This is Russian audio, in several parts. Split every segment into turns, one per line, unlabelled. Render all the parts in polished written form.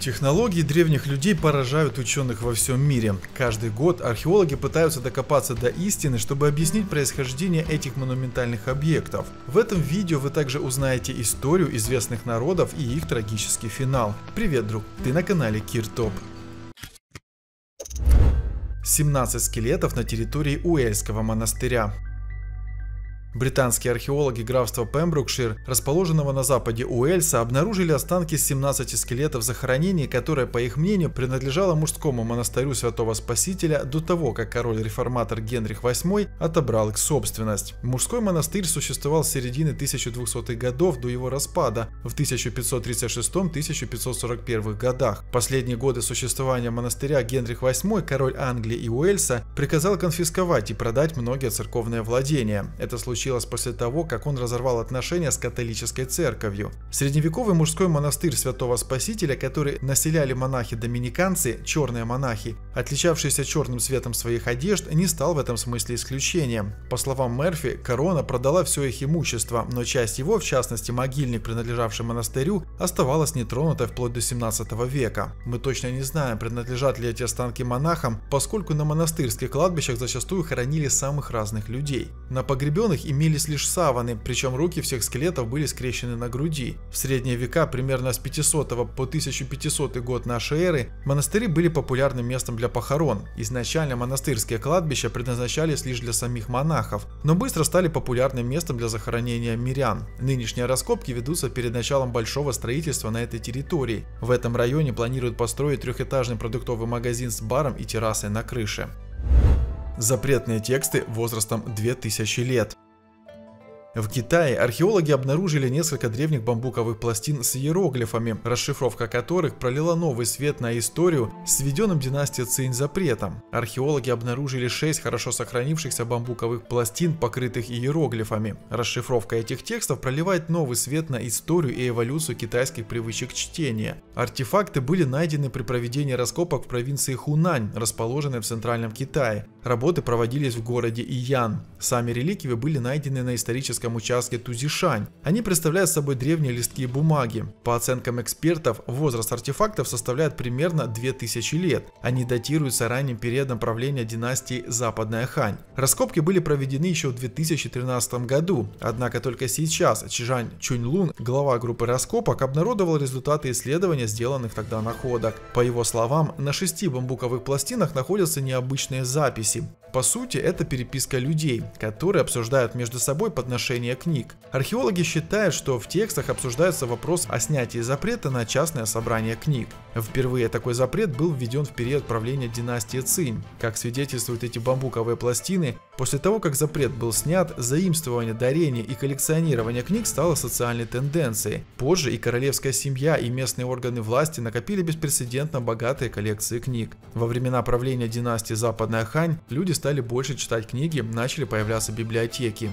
Технологии древних людей поражают ученых во всем мире. Каждый год археологи пытаются докопаться до истины, чтобы объяснить происхождение этих монументальных объектов. В этом видео вы также узнаете историю известных народов и их трагический финал. Привет, друг! Ты на канале Кир-Топ. 17 скелетов на территории Уэльского монастыря. Британские археологи графства Пемброкшир, расположенного на западе Уэльса, обнаружили останки 17 скелетов захоронений, которое, по их мнению, принадлежало мужскому монастырю Святого Спасителя до того, как король-реформатор Генрих VIII отобрал их собственность. Мужской монастырь существовал с середины 1200-х годов до его распада в 1536-1541 годах. В последние годы существования монастыря Генрих VIII, король Англии и Уэльса, приказал конфисковать и продать многие церковные владения. Это случилось после того, как он разорвал отношения с католической церковью. Средневековый мужской монастырь Святого Спасителя, который населяли монахи-доминиканцы, черные монахи, отличавшиеся черным цветом своих одежд, не стал в этом смысле исключением. По словам Мерфи, корона продала все их имущество, но часть его, в частности могильник, принадлежавший монастырю, оставалась нетронутой вплоть до 17 века. Мы точно не знаем, принадлежат ли эти останки монахам, поскольку на монастырских кладбищах зачастую хоронили самых разных людей. На погребенных имелись лишь саваны, причем руки всех скелетов были скрещены на груди. В средние века, примерно с 500 по 1500 год нашей эры, монастыри были популярным местом для похорон. Изначально монастырские кладбища предназначались лишь для самих монахов, но быстро стали популярным местом для захоронения мирян. Нынешние раскопки ведутся перед началом большого строительства на этой территории. В этом районе планируют построить трехэтажный продуктовый магазин с баром и террасой на крыше. Запретные тексты возрастом 2000 лет. В Китае археологи обнаружили несколько древних бамбуковых пластин с иероглифами, расшифровка которых пролила новый свет на историю с введенным династией Цинь запретом. Археологи обнаружили 6 хорошо сохранившихся бамбуковых пластин, покрытых иероглифами. Расшифровка этих текстов проливает новый свет на историю и эволюцию китайских привычек чтения. Артефакты были найдены при проведении раскопок в провинции Хунань, расположенной в центральном Китае. Работы проводились в городе Иян. Сами реликвии были найдены на историческом участке Тузишань. Они представляют собой древние листки бумаги. По оценкам экспертов, возраст артефактов составляет примерно 2000 лет. Они датируются ранним периодом правления династии Западная Хань. Раскопки были проведены еще в 2013 году, однако только сейчас Чжань Чуньлун, глава группы раскопок, обнародовал результаты исследования сделанных тогда находок. По его словам, на 6 бамбуковых пластинах находятся необычные записи. По сути, это переписка людей, которые обсуждают между собой подношение книг. Археологи считают, что в текстах обсуждается вопрос о снятии запрета на частное собрание книг. Впервые такой запрет был введен в период правления династии Цинь. Как свидетельствуют эти бамбуковые пластины, после того, как запрет был снят, заимствование, дарение и коллекционирование книг стало социальной тенденцией. Позже и королевская семья, и местные органы власти накопили беспрецедентно богатые коллекции книг. Во времена правления династии Западная Хань люди стали больше читать книги, начали появляться библиотеки.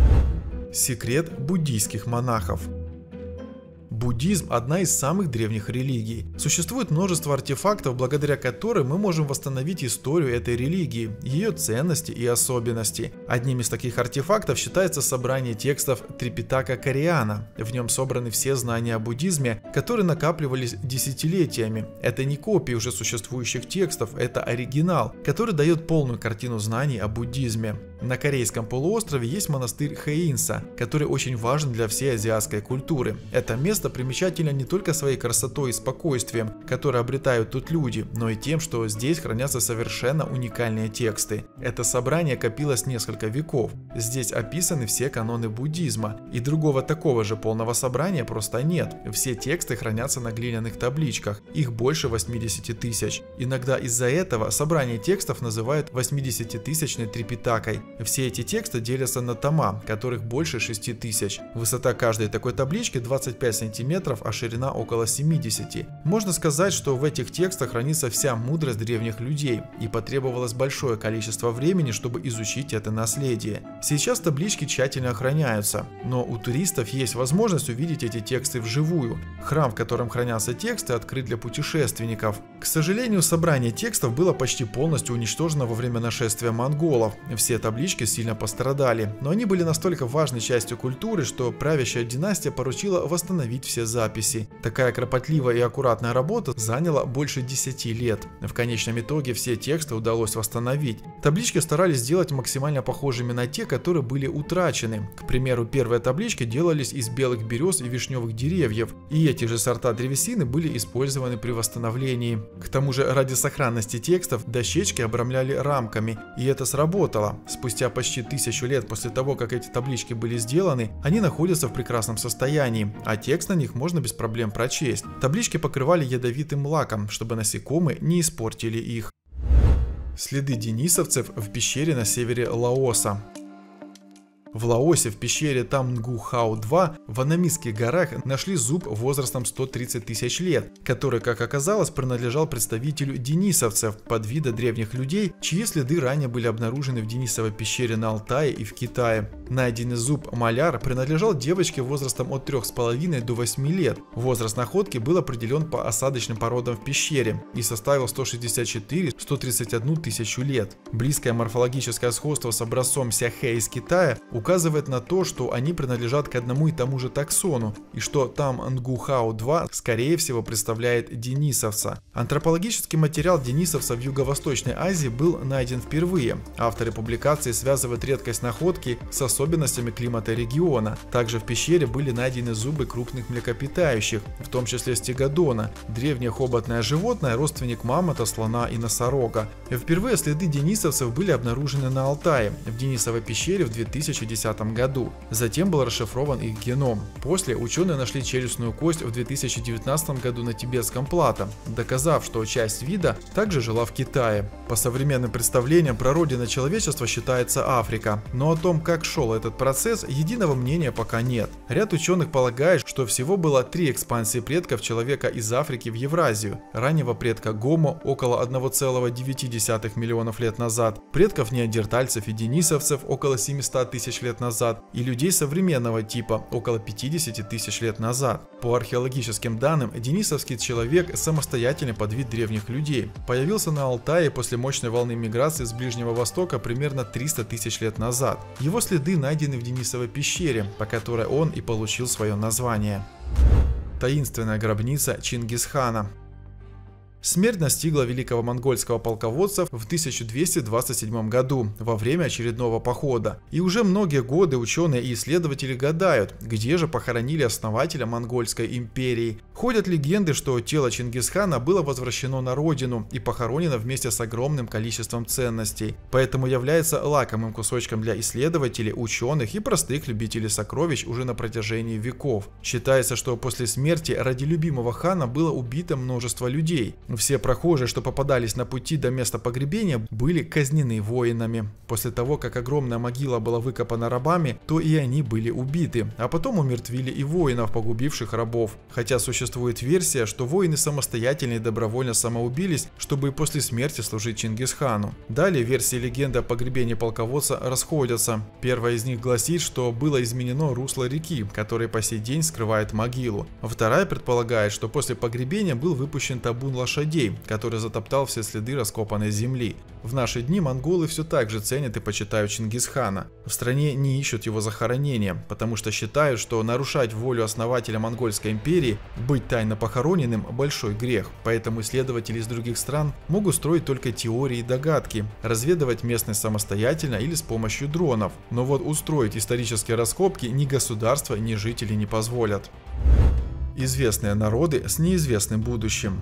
Секрет буддийских монахов. Буддизм – одна из самых древних религий. Существует множество артефактов, благодаря которым мы можем восстановить историю этой религии, ее ценности и особенности. Одним из таких артефактов считается собрание текстов Трипитака Кориана. В нем собраны все знания о буддизме, которые накапливались десятилетиями. Это не копии уже существующих текстов, это оригинал, который дает полную картину знаний о буддизме. На Корейском полуострове есть монастырь Хэинса, который очень важен для всей азиатской культуры. Это место примечательно не только своей красотой и спокойствием, которые обретают тут люди, но и тем, что здесь хранятся совершенно уникальные тексты. Это собрание копилось несколько веков. Здесь описаны все каноны буддизма, и другого такого же полного собрания просто нет. Все тексты хранятся на глиняных табличках, их больше 80 тысяч. Иногда из-за этого собрание текстов называют 80-тысячной Трипитакой. Все эти тексты делятся на тома, которых больше 6000. Высота каждой такой таблички 25 сантиметров, а ширина около 70. Можно сказать, что в этих текстах хранится вся мудрость древних людей, и потребовалось большое количество времени, чтобы изучить это наследие. Сейчас таблички тщательно охраняются, но у туристов есть возможность увидеть эти тексты вживую. Храм, в котором хранятся тексты, открыт для путешественников. К сожалению, собрание текстов было почти полностью уничтожено во время нашествия монголов. Все таблички таблички сильно пострадали, но они были настолько важной частью культуры, что правящая династия поручила восстановить все записи. Такая кропотливая и аккуратная работа заняла больше 10 лет. В конечном итоге все тексты удалось восстановить. Таблички старались сделать максимально похожими на те, которые были утрачены. К примеру, первые таблички делались из белых берез и вишневых деревьев, и эти же сорта древесины были использованы при восстановлении. К тому же, ради сохранности текстов дощечки обрамляли рамками, и это сработало. Спустя почти 1000 лет после того, как эти таблички были сделаны, они находятся в прекрасном состоянии, а текст на них можно без проблем прочесть. Таблички покрывали ядовитым лаком, чтобы насекомые не испортили их. Следы денисовцев в пещере на севере Лаоса. В Лаосе в пещере Тамнгу-Хау-2 в Анамисских горах нашли зуб возрастом 130 тысяч лет, который, как оказалось, принадлежал представителю денисовцев, подвида древних людей, чьи следы ранее были обнаружены в Денисовой пещере на Алтае и в Китае. Найденный зуб маляр принадлежал девочке возрастом от 3,5 до 8 лет. Возраст находки был определен по осадочным породам в пещере и составил 164-131 тысячу лет. Близкое морфологическое сходство с образцом Сяхэ из Китая указывает на то, что они принадлежат к одному и тому же таксону, и что Тамнгу-Хау-2 скорее всего представляет денисовца. Антропологический материал денисовца в Юго-Восточной Азии был найден впервые. Авторы публикации связывают редкость находки с особенностями климата региона. Также в пещере были найдены зубы крупных млекопитающих, в том числе стегодона, древнее хоботное животное, родственник мамонта, слона и носорога. Впервые следы денисовцев были обнаружены на Алтае, в Денисовой пещере в 2010 году. Затем был расшифрован их геном. После ученые нашли челюстную кость в 2019 году на тибетском плато, доказав, что часть вида также жила в Китае. По современным представлениям, прародиной человечества считается Африка, но о том, как шел этот процесс, единого мнения пока нет. Ряд ученых полагает, что всего было 3 экспансии предков человека из Африки в Евразию: раннего предка Гомо около 1,9 миллионов лет назад, предков неандертальцев и денисовцев около 700 тысяч лет назад и людей современного типа около 50 тысяч лет назад. По археологическим данным, денисовский человек – самостоятельный подвид древних людей. Появился на Алтае после мощной волны миграции с Ближнего Востока примерно 300 тысяч лет назад. Его следы найдены в Денисовой пещере, по которой он и получил свое название. Таинственная гробница Чингисхана. Смерть настигла великого монгольского полководца в 1227 году во время очередного похода. И уже многие годы ученые и исследователи гадают, где же похоронили основателя Монгольской империи. Ходят легенды, что тело Чингисхана было возвращено на родину и похоронено вместе с огромным количеством ценностей. Поэтому является лакомым кусочком для исследователей, ученых и простых любителей сокровищ уже на протяжении веков. Считается, что после смерти ради любимого хана было убито множество людей. Все прохожие, что попадались на пути до места погребения, были казнены воинами. После того, как огромная могила была выкопана рабами, то и они были убиты, а потом умертвили и воинов, погубивших рабов. Хотя существует версия, что воины самостоятельно и добровольно самоубились, чтобы и после смерти служить Чингисхану. Далее версии легенды о погребении полководца расходятся. Первая из них гласит, что было изменено русло реки, которая по сей день скрывает могилу. Вторая предполагает, что после погребения был выпущен табун лошадей, который затоптал все следы раскопанной земли. В наши дни монголы все так же ценят и почитают Чингисхана. В стране не ищут его захоронения, потому что считают, что нарушать волю основателя Монгольской империи, быть тайно похороненным – большой грех. Поэтому исследователи из других стран могут строить только теории и догадки, разведывать местность самостоятельно или с помощью дронов. Но вот устроить исторические раскопки ни государство, ни жители не позволят. Известные народы с неизвестным будущим.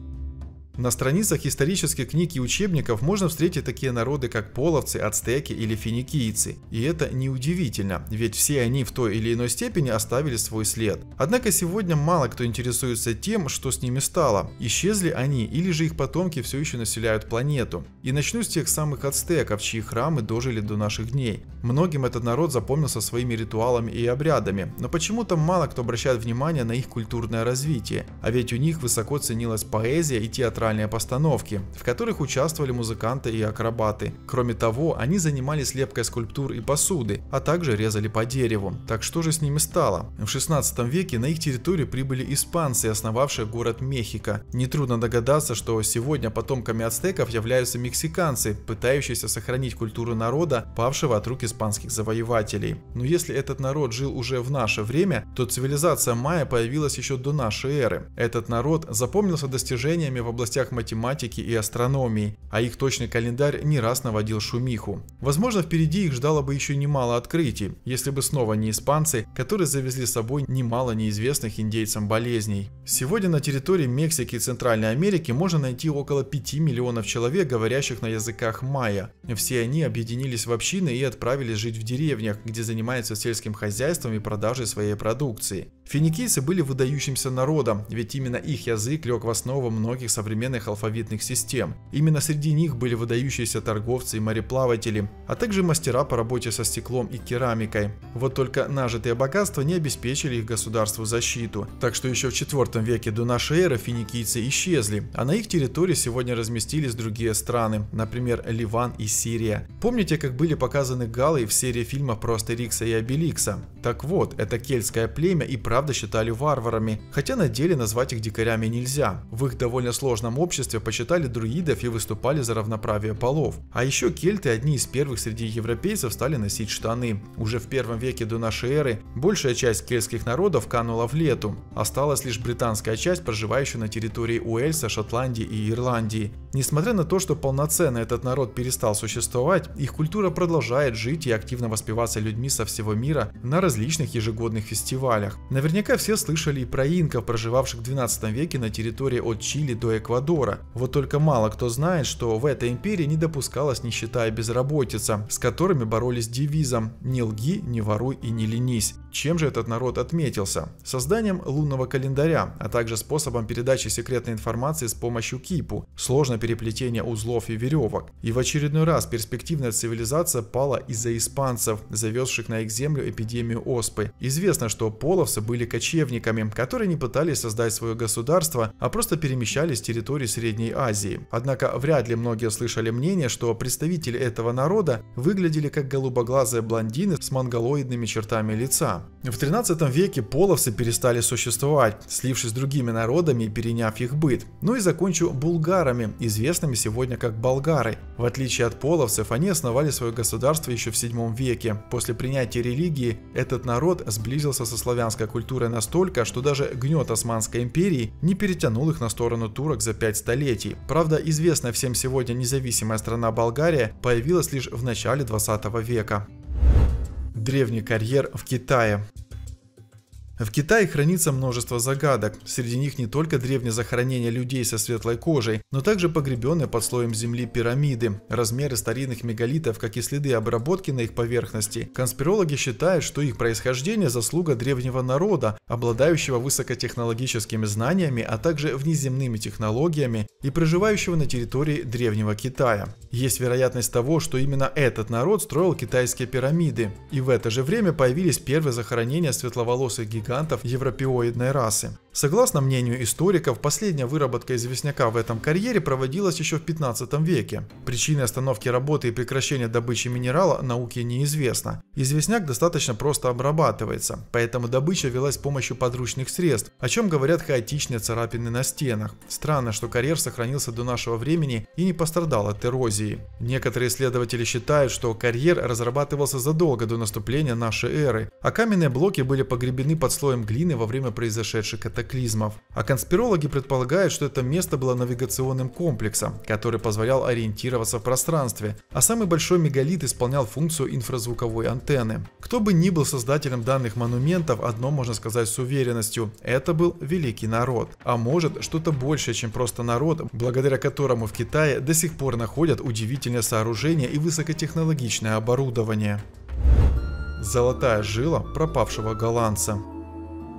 На страницах исторических книг и учебников можно встретить такие народы, как половцы, ацтеки или финикийцы. И это неудивительно, ведь все они в той или иной степени оставили свой след. Однако сегодня мало кто интересуется тем, что с ними стало. Исчезли они или же их потомки все еще населяют планету. И начну с тех самых ацтеков, чьи храмы дожили до наших дней. Многим этот народ запомнился своими ритуалами и обрядами, но почему-то мало кто обращает внимание на их культурное развитие. А ведь у них высоко ценилась поэзия и театральное театральные постановки, в которых участвовали музыканты и акробаты. Кроме того, они занимались лепкой скульптур и посуды, а также резали по дереву. Так что же с ними стало? В 16 веке на их территорию прибыли испанцы, основавшие город Мехико. Нетрудно догадаться, что сегодня потомками ацтеков являются мексиканцы, пытающиеся сохранить культуру народа, павшего от рук испанских завоевателей. Но если этот народ жил уже в наше время, то цивилизация майя появилась еще до нашей эры. Этот народ запомнился достижениями в областях математики и астрономии, а их точный календарь не раз наводил шумиху. Возможно, впереди их ждало бы еще немало открытий, если бы снова не испанцы, которые завезли с собой немало неизвестных индейцам болезней. Сегодня на территории Мексики и Центральной Америки можно найти около 5 миллионов человек, говорящих на языках майя. Все они объединились в общины и отправились жить в деревнях, где занимаются сельским хозяйством и продажей своей продукции. Финикийцы были выдающимся народом, ведь именно их язык лег в основу многих современных алфавитных систем. Именно среди них были выдающиеся торговцы и мореплаватели, а также мастера по работе со стеклом и керамикой. Вот только нажитые богатства не обеспечили их государству защиту, так что еще в IV веке до нашей эры финикийцы исчезли, а на их территории сегодня разместились другие страны, например, Ливан и Сирия. Помните, как были показаны галлы в серии фильмов про Астерикса и Обеликса? Так вот, это кельтское племя и правда считали варварами, хотя на деле назвать их дикарями нельзя. В их довольно сложном обществе почитали друидов и выступали за равноправие полов. А еще кельты одни из первых среди европейцев стали носить штаны. Уже в 1 веке до нашей эры большая часть кельтских народов канула в лету. Осталась лишь британская часть, проживающая на территории Уэльса, Шотландии и Ирландии. Несмотря на то, что полноценно этот народ перестал существовать, их культура продолжает жить и активно воспеваться людьми со всего мира на различных ежегодных фестивалях. Наверняка все слышали и про инков, проживавших в 12 веке на территории от Чили до Эквадора. Вот только мало кто знает, что в этой империи не допускалась нищета и безработица, с которыми боролись девизом «Не лги, не воруй и не ленись». Чем же этот народ отметился? Созданием лунного календаря, а также способом передачи секретной информации с помощью кипу, сложное переплетение узлов и веревок. И в очередной раз перспективная цивилизация пала из-за испанцев, завезших на их землю эпидемию оспы. Известно, что половцы были кочевниками, которые не пытались создать свое государство, а просто перемещались с территории Средней Азии. Однако вряд ли многие слышали мнение, что представители этого народа выглядели как голубоглазые блондины с монголоидными чертами лица. В 13 веке половцы перестали существовать, слившись с другими народами и переняв их быт. Ну и закончу булгарами, известными сегодня как болгары. В отличие от половцев, они основали свое государство еще в 7 веке. После принятия религии этот народ сблизился со славянской культурой настолько, что даже гнет Османской империи не перетянул их на сторону турок за 5 столетий. Правда, известная всем сегодня независимая страна Болгария появилась лишь в начале 20 века. Древний карьер в Китае. В Китае хранится множество загадок. Среди них не только древние захоронения людей со светлой кожей, но также погребенные под слоем земли пирамиды, размеры старинных мегалитов, как и следы обработки на их поверхности. Конспирологи считают, что их происхождение – заслуга древнего народа, обладающего высокотехнологическими знаниями, а также внеземными технологиями и проживающего на территории древнего Китая. Есть вероятность того, что именно этот народ строил китайские пирамиды. И в это же время появились первые захоронения светловолосых гигантов европеоидной расы. Согласно мнению историков, последняя выработка известняка в этом карьере проводилась еще в 15 веке. Причины остановки работы и прекращения добычи минерала науке неизвестна. Известняк достаточно просто обрабатывается, поэтому добыча велась с помощью подручных средств, о чем говорят хаотичные царапины на стенах. Странно, что карьер сохранился до нашего времени и не пострадал от эрозии. Некоторые исследователи считают, что карьер разрабатывался задолго до наступления нашей эры, а каменные блоки были погребены под слоем глины во время произошедших катаклизмов. А конспирологи предполагают, что это место было навигационным комплексом, который позволял ориентироваться в пространстве, а самый большой мегалит исполнял функцию инфразвуковой антенны. Кто бы ни был создателем данных монументов, одно можно сказать с уверенностью – это был великий народ. А может, что-то большее, чем просто народ, благодаря которому в Китае до сих пор находят удивительные сооружения и высокотехнологичное оборудование. Золотая жила пропавшего голландца.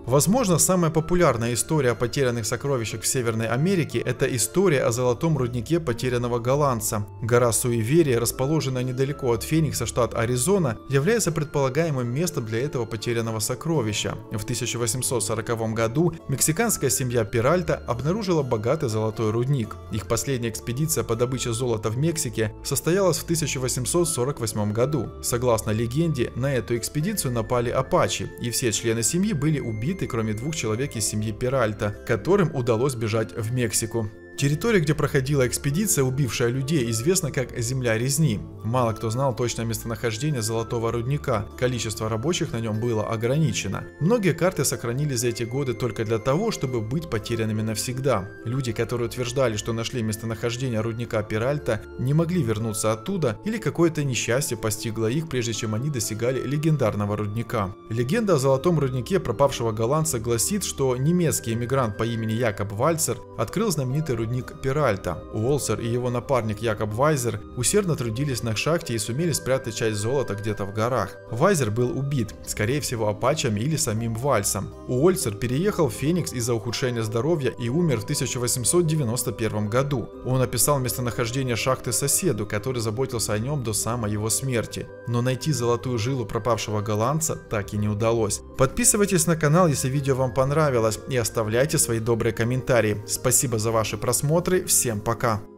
Возможно, самая популярная история о потерянных сокровищах в Северной Америке – это история о золотом руднике потерянного голландца. Гора Суеверия, расположенная недалеко от Феникса, штат Аризона, является предполагаемым местом для этого потерянного сокровища. В 1840 году мексиканская семья Перальта обнаружила богатый золотой рудник. Их последняя экспедиция по добыче золота в Мексике состоялась в 1848 году. Согласно легенде, на эту экспедицию напали апачи, и все члены семьи были убиты, кроме 2 человек из семьи Перальта, которым удалось бежать в Мексику. Территория, где проходила экспедиция, убившая людей, известна как Земля Резни. Мало кто знал точное местонахождение золотого рудника, количество рабочих на нем было ограничено. Многие карты сохранились за эти годы только для того, чтобы быть потерянными навсегда. Люди, которые утверждали, что нашли местонахождение рудника Перальта, не могли вернуться оттуда, или какое-то несчастье постигло их, прежде чем они достигали легендарного рудника. Легенда о золотом руднике пропавшего голландца гласит, что немецкий эмигрант по имени Якоб Вальцер открыл знаменитый рудник Перальта. Уолсер и его напарник Якоб Вайзер усердно трудились на шахте и сумели спрятать часть золота где-то в горах. Вайзер был убит, скорее всего апачами или самим Вальсом. Уолсер переехал в Феникс из-за ухудшения здоровья и умер в 1891 году. Он описал местонахождение шахты соседу, который заботился о нем до самой его смерти. Но найти золотую жилу пропавшего голландца так и не удалось. Подписывайтесь на канал, если видео вам понравилось, и оставляйте свои добрые комментарии. Спасибо за ваши просмотры, всем пока!